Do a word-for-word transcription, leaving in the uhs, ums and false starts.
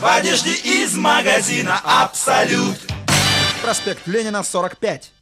в одежде из магазина «Абсолют». Проспект Ленина, сорок пять.